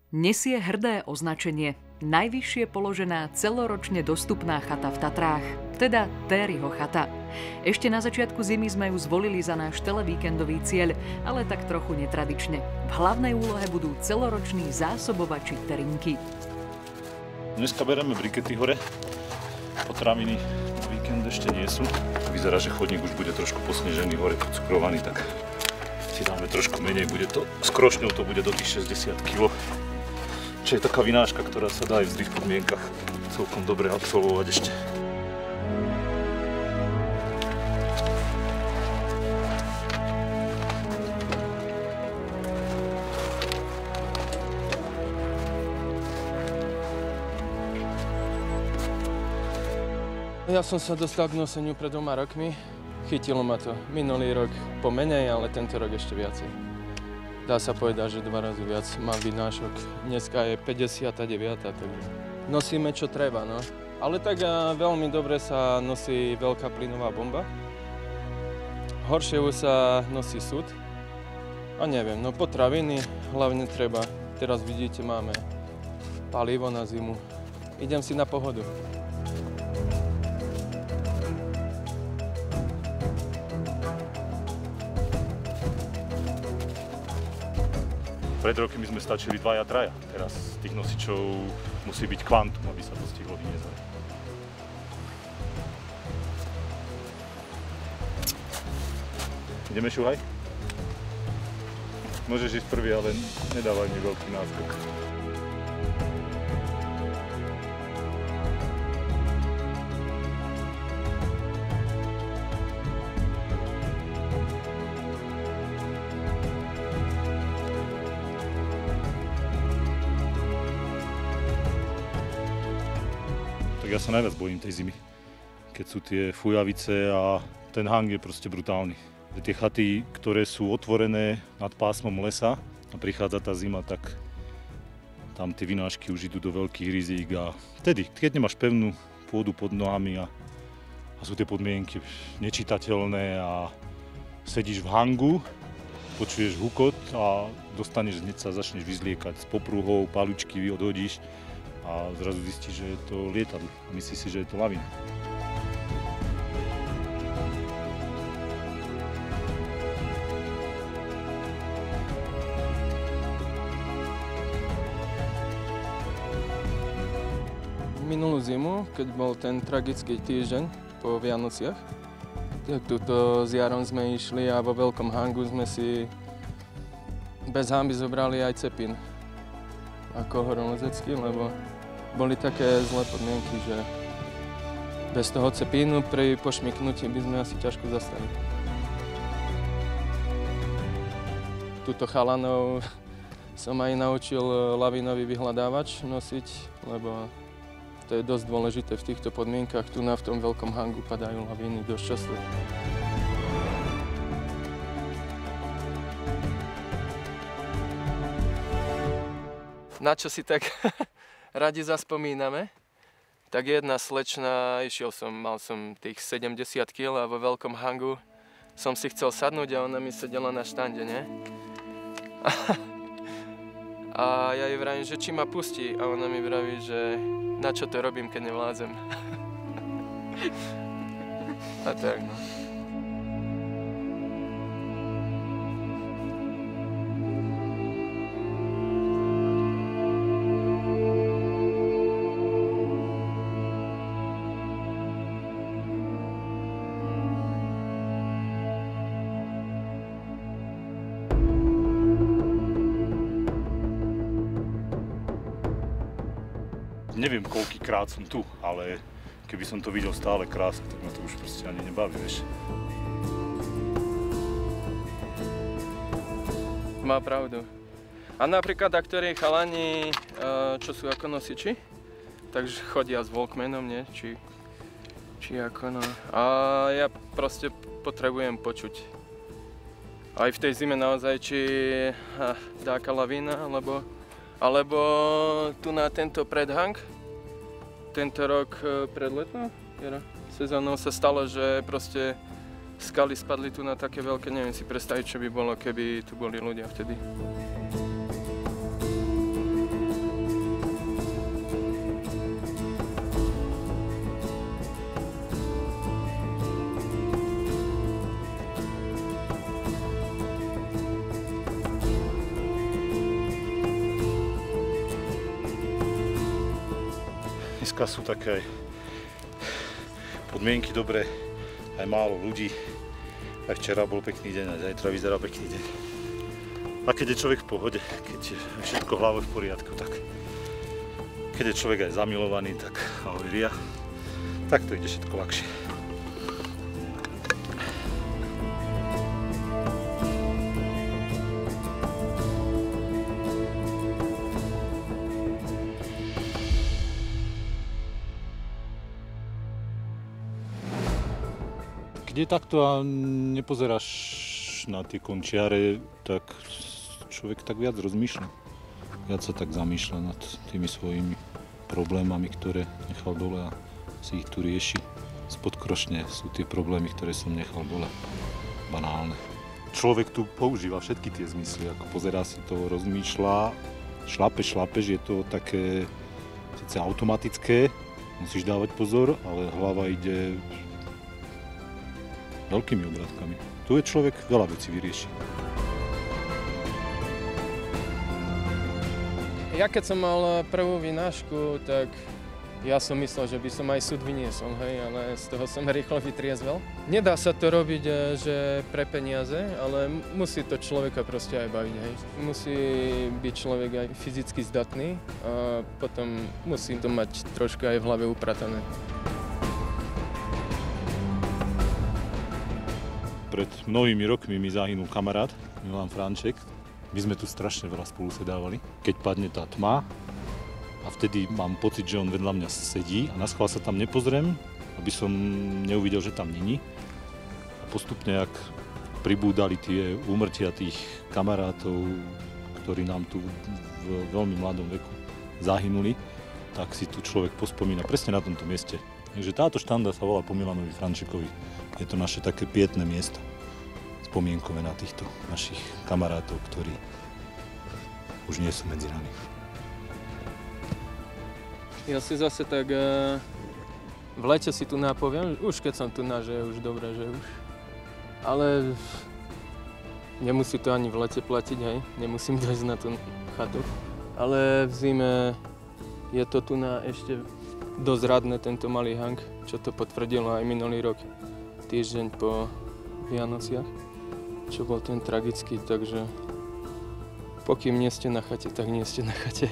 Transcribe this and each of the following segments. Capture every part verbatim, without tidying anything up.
Nesie hrdé označenie najvyššie položená celoročne dostupná chata v Tatrách, teda Tériho chata. Ešte na začiatku zimy sme ju zvolili za náš televíkendový cieľ, ale tak trochu netradične. V hlavnej úlohe budú celoroční zásobovači Terinky. Dneska bereme brikety hore. Potraviny na víkend ešte nie sú. Vyzerá, že chodník už bude trošku posnežený, hore podcukrovaný, tak si dáme trošku menej. Bude to, s krošňou to bude do tých šesťdesiat kilogramov. Čo je taká vináška, ktorá sa dá aj v zlých podmienkach celkom dobre absolvovať ešte. Ja som sa dostal k noseniu pred dvoma rokmi. Chytilo ma to minulý rok pomenej, ale tento rok ešte viacej. Dá sa povedať, že dva razy viac mám vynášok. Dneska je päťdesiatdeväť, takže nosíme čo treba, no. Ale tak veľmi dobre sa nosí veľká plynová bomba. Horšie už sa nosí súd. A neviem, no potraviny hlavne treba. Teraz vidíte, máme palivo na zimu. Idem si na pohodu. Pred rokmi sme stačili dvaja, traja. Teraz tých nosičov musí byť kvantum, aby sa to stihlo vyniesť. Ideme šuhaj? Môžeš ísť prvý, ale nedávaj mi veľký náskok. Ja sa najviac bojím tej zimy, keď sú tie fujavice a ten hang je proste brutálny. Tie chaty, ktoré sú otvorené nad pásmom lesa a prichádza tá zima, tak tam tie vinášky už idú do veľkých rizík a vtedy, keď nemáš pevnú pôdu pod nohami a, a sú tie podmienky nečitateľné a sedíš v hangu, počuješ hukot a dostaneš, hneď sa začneš vyzliekať s popruhou, paličky odhodíš a zrazu zistíš, že je to lietadlo. Myslíš si, že je to lavína. Minulú zimu, keď bol ten tragický týždeň po Vianociach, tak tuto s Jarom sme išli a vo veľkom hangu sme si bez hanby zobrali aj cepín ako horolezecký, lebo boli také zlé podmienky, že bez toho cepínu pri pošmyknutí by sme asi ťažko zastali. Tuto chalanov som aj naučil lavínový vyhľadávač nosiť, lebo to je dosť dôležité v týchto podmienkach. Tu na v tom veľkom hangu padajú lavíny dosť často. Na čo si tak radi zaspomíname? Tak jedna slečna, išiel som, mal som tých sedemdesiat kilogramov a vo veľkom hangu som si chcel sadnúť a ona mi sedela na štande, ne? A ja jej vravím, že či ma pustí a ona mi vraví, že na čo to robím, keď nevládzem. A tak, no. Neviem, koľkýkrát som tu, ale keby som to videl stále krásne, tak ma to už proste ani nebaví, vieš. Má pravdu. A napríklad, a ktorí chalani, čo sú ako nosiči, takže chodia s Walkmanom, nie? Či, či ako no. A ja proste potrebujem počuť. Aj v tej zime naozaj, či dáka lavína, alebo Alebo tu na tento predhang, tento rok pred letnou sezónou sa stalo, že proste skaly spadli tu na také veľké, neviem si predstaviť, čo by bolo, keby tu boli ľudia vtedy. dneska sú také podmienky dobré, aj málo ľudí. Aj včera bol pekný deň, aj zajtra vyzerá pekný deň. A keď je človek v pohode, keď je všetko v hlave v poriadku, tak keď je človek aj zamilovaný, tak halleluja, tak to ide všetko ľahšie. Keď je takto a nepozeráš na tie končiare, tak človek tak viac rozmýšľa. Viac sa tak zamýšľa nad tými svojimi problémami, ktoré nechal dole a si ich tu rieši. Spod krošne sú tie problémy, ktoré som nechal dole. Banálne. Človek tu používa všetky tie zmysly, ako pozerá si to, rozmýšľa, šlape, šlapeš, je to také síce automatické, musíš dávať pozor, ale hlava ide veľkými obrátkami. Tu je človek veľa vecí vyrieši. Ja keď som mal prvú vynášku, tak ja som myslel, že by som aj súd vyniesol, hej, ale z toho som rýchlo vytriezvel. Nedá sa to robiť, že pre peniaze, ale musí to človeka proste aj baviť, hej. Musí byť človek aj fyzicky zdatný a potom musí to mať troška aj v hlave upratané. Pred mnohými rokmi mi zahynul kamarát, Milan Franček. My sme tu strašne veľa spolu sedávali. Keď padne tá tma a vtedy mám pocit, že on vedľa mňa sedí a naschvál sa tam nepozriem, aby som neuvidel, že tam není. A postupne, ak pribúdali tie úmrtia tých kamarátov, ktorí nám tu v veľmi mladom veku zahynuli, tak si tu človek pospomína presne na tomto mieste. Takže táto štanda sa volá po Milanovi Frančekovi. Je to naše také pietné miesto, spomienkové na týchto našich kamarátov, ktorí už nie sú medzi nami. Ja si zase tak uh, v lete si tu napoviem, už keď som tu na, že je už dobré, že už. Ale nemusí to ani v lete platiť, hej, nemusím dojsť na tú chatu. Ale v zime je to tu na ešte dosť radné, tento malý hang, čo to potvrdilo aj minulý rok, týždeň po Vianociach, čo bol ten tragický, takže pokým nie ste na chate, tak nie ste na chate.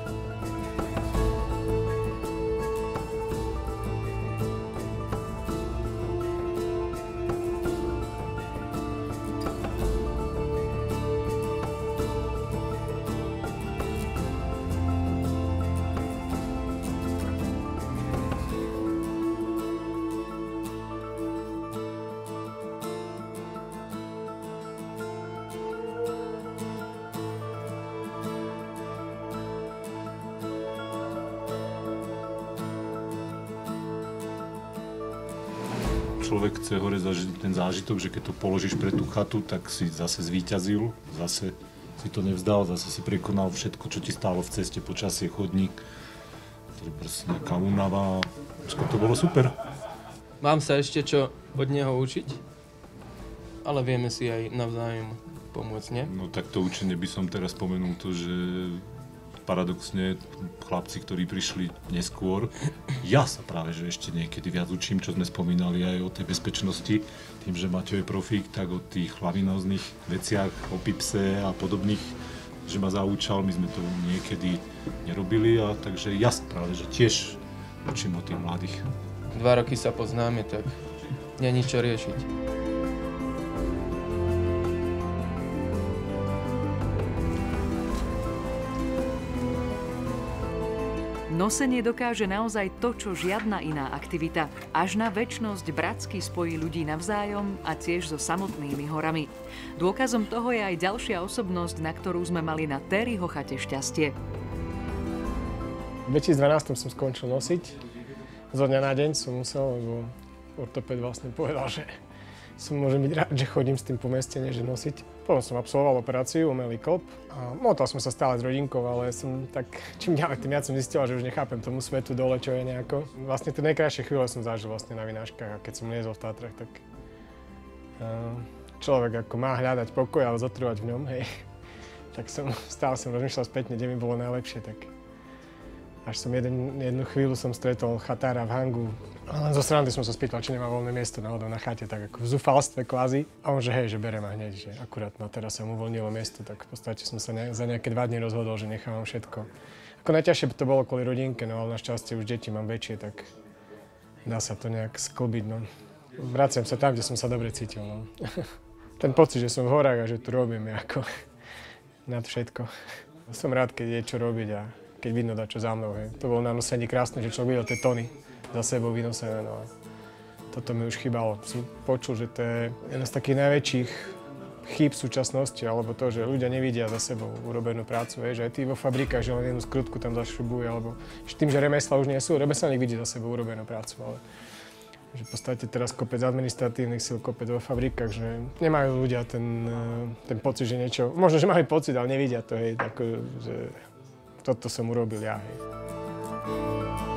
Človek chce hore zažiť ten zážitok, že keď to položíš pre tú chatu, tak si zase zvíťazil, zase si to nevzdal, zase si prekonal všetko, čo ti stálo v ceste, počasie, chodník. To je proste nejaká únava. To bolo super. Mám sa ešte čo od neho učiť, ale vieme si aj navzájom pomôcť, nie? No tak to učenie by som teraz spomenul to, že paradoxne chlapci, ktorí prišli neskôr, ja sa práve že ešte niekedy viac učím, čo sme spomínali aj o tej bezpečnosti, tým, že Matej je profík, tak o tých lavinóznych veciach, o pipse a podobných, že ma zaučal, my sme to niekedy nerobili, a takže ja sa práve že tiež učím o tých mladých. Dva roky sa poznáme, tak nie nič čo riešiť. Nosenie dokáže naozaj to, čo žiadna iná aktivita. Až na večnosť bratsky spojí ľudí navzájom a tiež so samotnými horami. Dôkazom toho je aj ďalšia osobnosť, na ktorú sme mali na Terryho chate šťastie. V dvetisícdvanásť som skončil nosiť. Zo dňa na deň som musel, lebo ortoped vlastne povedal, že som môžem byť rád, že chodím s tým po meste, než nosiť. Potom som absolvoval operáciu, umelý klop a motal som sa stále s rodinkou, ale som tak, čím ďalej, tým viac som zistil, že už nechápem tomu svetu dole, čo je nejako. Vlastne tie najkrajšie chvíle som zažil vlastne na vynáškach, a keď som liezol v Tatrách, tak človek ako má hľadať pokoj, ale zotrvať v ňom, hej. Tak som stále som rozmýšľal spätne, kde mi bolo najlepšie, tak Až som jeden, jednu chvíľu som stretol chatára v hangu. A zo srandy som sa spýtal, či nemá voľné miesto náhodou na chate, tak ako v zúfalstve kvázi. A on že hej, že bere ma hneď, že akurát na teraz sa mu uvoľnilo miesto, tak v podstate som sa ne, za nejaké dva dni rozhodol, že nechávam všetko. Ako najťažšie to bolo kvôli rodinke, no ale našťastie už deti mám väčšie, tak dá sa to nejak sklbiť, no. Vraciam sa tam, kde som sa dobre cítil, no. Ten pocit, že som v horách a že tu robím, je ako nad všetko. Som rád, keď je čo robiť a keď vidno dať čo za mnou, hej. To bolo na nosení krásne, že človek videl tie tony za sebou vynosené, no a toto mi už chýbalo. Som počul, že to je jedna z takých najväčších chýb v súčasnosti, alebo to, že ľudia nevidia za sebou urobenú prácu, hej, že aj tí vo fabrikách, že len jednu skrutku tam zašrubujú, alebo že tým, že remesla už nie sú, remeselník vidí za sebou urobenú prácu, ale že v podstate teraz kopec administratívnych síl, kopec vo fabrikách, že nemajú ľudia ten, ten pocit, že niečo, možno, že majú pocit, ale nevidia to, hej, tako, že toto som urobil ja, hej.